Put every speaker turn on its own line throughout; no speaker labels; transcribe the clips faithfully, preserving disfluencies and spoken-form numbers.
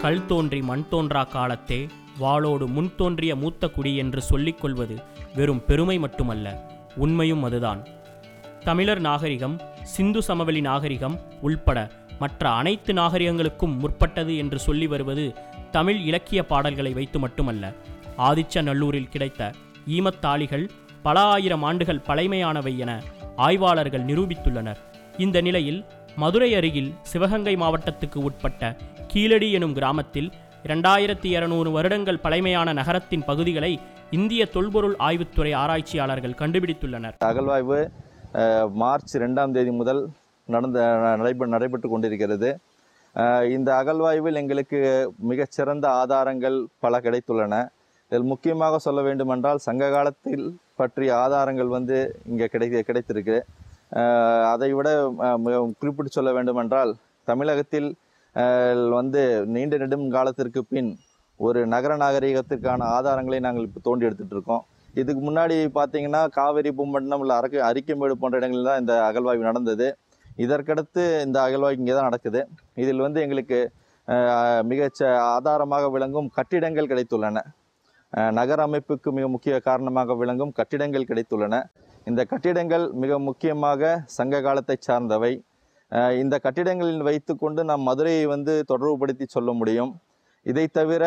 கல் தோன்றி மண் தோன்றா காலத்தே வாளோடு முன் தோன்றிய மூத்த குடி என்று சொல்லிக் கொள்வது வெறும் பெருமை மட்டுமல்ல, உண்மையும் அதுதான். தமிழர் நாகரிகம் சிந்து சமவெளி நாகரிகம் உள்பட மற்ற அனைத்து நாகரிகங்களுக்கும் முற்பட்டது என்று சொல்லி வருவது தமிழ் இலக்கிய பாடல்களை வைத்து மட்டுமல்ல. ஆதிச்சநல்லூரில் கிடைத்த ஈமத்தாளிகள் பல ஆயிரம் ஆண்டுகள் பழைமையானவை என ஆய்வாளர்கள் நிரூபித்துள்ளனர். இந்த நிலையில் மதுரை அருகில் சிவகங்கை மாவட்டத்துக்கு உட்பட்ட கீழடி எனும் கிராமத்தில் இரண்டாயிரத்தி இருநூறு வருடங்கள் பழைமையான நகரத்தின் பகுதிகளை இந்திய தொல்பொருள் ஆய்வுத்துறை ஆராய்ச்சியாளர்கள் கண்டுபிடித்துள்ளனர்.
அகழ்வாய்வு மார்ச் இரண்டாம் தேதி முதல் நடந்த நடைபெ நடைபெற்று கொண்டிருக்கிறது. இந்த அகழ்வாய்வில் எங்களுக்கு மிகச்சிறந்த ஆதாரங்கள் பல கிடைத்துள்ளன. இதில் முக்கியமாக சொல்ல வேண்டுமென்றால் சங்க காலத்தில் பற்றிய ஆதாரங்கள் வந்து இங்கே கிடை கிடைத்திருக்கு. அதை விட குறிப்பிட்டு சொல்ல வேண்டுமென்றால் தமிழகத்தில் வந்து நீண்ட நெடும் காலத்திற்கு பின் ஒரு நகர நாகரிகத்திற்கான ஆதாரங்களை நாங்கள் இப்போ தோண்டி எடுத்துகிட்டு இருக்கோம். இதுக்கு முன்னாடி பார்த்தீங்கன்னா காவேரி பூம்பட்டினம் இல்லை அரக்க அரிக்கமேடு போன்ற இடங்களில் தான் இந்த அகழ்வாய்வு நடந்தது. இதற்கடுத்து இந்த அகழ்வாய்வு இங்கே தான் நடக்குது. இதில் வந்து எங்களுக்கு மிகச்ச ஆதாரமாக விளங்கும் கட்டிடங்கள் கிடைத்துள்ளன. நகர அமைப்புக்கு மிக முக்கிய காரணமாக விளங்கும் கட்டிடங்கள் கிடைத்துள்ளன. இந்த கட்டிடங்கள் மிக முக்கியமாக சங்க காலத்தை சார்ந்தவை. இந்த கட்டிடங்களில் வைத்து கொண்டு நாம் மதுரையை வந்து தொடர்புபடுத்தி சொல்ல முடியும். இதை தவிர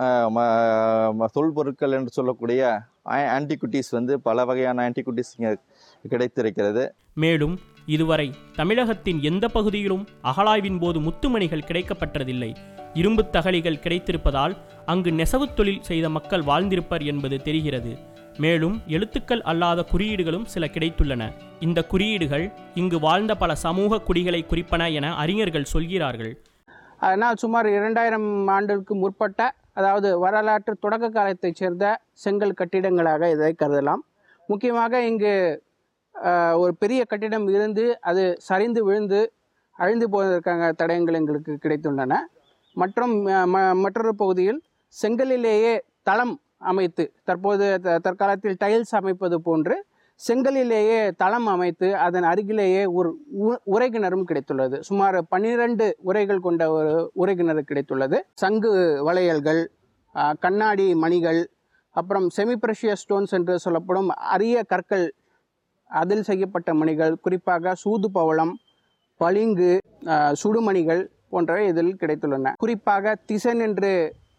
தொல்பொருட்கள் என்று சொல்லக்கூடிய ஆன்டிகுட்டிஸ் வந்து பல வகையான ஆன்டிகுட்டிஸ் கிடைத்திருக்கிறது.
மேலும் இதுவரை தமிழகத்தின் எந்த பகுதியிலும் அகழாய்வின் போது முத்துமணிகள் கிடைக்கப்பட்டதில்லை. இரும்பு தகழிகள் கிடைத்திருப்பதால் அங்கு நெசவு தொழில் செய்த மக்கள் வாழ்ந்திருப்பர் என்பது தெரிகிறது. மேலும் எழுத்துக்கள் அல்லாத குறியீடுகளும் சில கிடைத்துள்ளன. இந்த குறியீடுகள் இங்கு வாழ்ந்த பல சமூக குடிகளை குறிப்பன என அறிஞர்கள் சொல்கிறார்கள்.
அதனால் சுமார் இரண்டாயிரம் ஆண்டுக்கு முற்பட்ட, அதாவது வரலாற்று தொடக்க காலத்தைச் சேர்ந்த செங்கல் கட்டிடங்களாக இதை கருதலாம். முக்கியமாக இங்கு ஒரு பெரிய கட்டிடம் இருந்து அது சரிந்து விழுந்து அழிந்து போவதற்கான தடயங்கள் எங்களுக்கு கிடைத்துள்ளன. மற்றும் மற்றொரு பகுதியில் செங்கலிலேயே தளம் அமைத்து, தற்போது தற்காலத்தில் டைல்ஸ் அமைப்பது போன்று செங்கலிலேயே தளம் அமைத்து அதன் அருகிலேயே ஒரு உரைகிணறும் கிடைத்துள்ளது. சுமார் பன்னிரண்டு உரைகள் கொண்ட ஒரு உரைகிணறு கிடைத்துள்ளது. சங்கு வளையல்கள், கண்ணாடி மணிகள், அப்புறம் செமி பிரஷியஸ் ஸ்டோன்ஸ் என்று சொல்லப்படும் அரிய கற்கள், அதில் செய்யப்பட்ட மணிகள், குறிப்பாக சூது பவளம், பளிங்கு, சுடுமணிகள் போன்றவை இதில் கிடைத்துள்ளன. குறிப்பாக திசன் என்று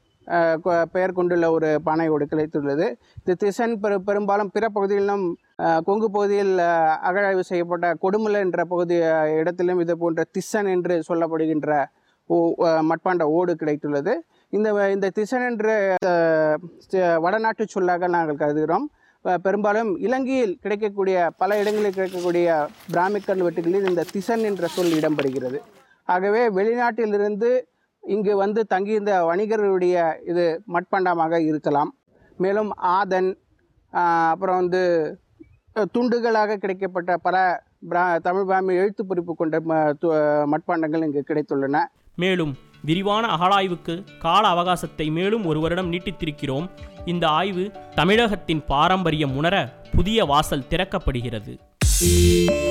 பெயர் கொண்டுள்ள ஒரு பானையோடு கிடைத்துள்ளது. இந்த திசன் பெரு பெரும்பாலும் பிற பகுதிகளிலும் கொங்கு பகுதியில் அகழாய்வு செய்யப்பட்ட கொடுமலை என்ற பகுதி இடத்திலும் இது போன்ற திசன் என்று சொல்லப்படுகின்ற மட்பாண்ட ஓடு கிடைத்துள்ளது. இந்த இந்த திசன் என்ற வடநாட்டு சொல்லாக நாங்கள் கருதுகிறோம். பெரும்பாலும் இலங்கையில் கிடைக்கக்கூடிய பல இடங்களில் கிடைக்கக்கூடிய பிராமிக் கல்வெட்டுகளில் இந்த திசன் என்ற சொல் இடம்பெறுகிறது. ஆகவே வெளிநாட்டிலிருந்து இங்கு வந்து தங்கியிருந்த வணிகர்களுடைய இது மட்பாண்டமாக இருக்கலாம். மேலும் ஆதன், அப்புறம் வந்து துண்டுகளாக கிடைக்கப்பட்ட பல பிரா தமிழ் பிராமி எழுத்து பொறிப்பு கொண்ட மட்பாண்டங்கள் இங்கு கிடைத்துள்ளன.
மேலும் விரிவான அகழாய்வுக்கு கால அவகாசத்தை மேலும் ஒரு வருடம் நீட்டித்திருக்கிறோம். இந்த ஆய்வு தமிழகத்தின் பாரம்பரியம் உணர புதிய வாசல் திறக்கப்படுகிறது.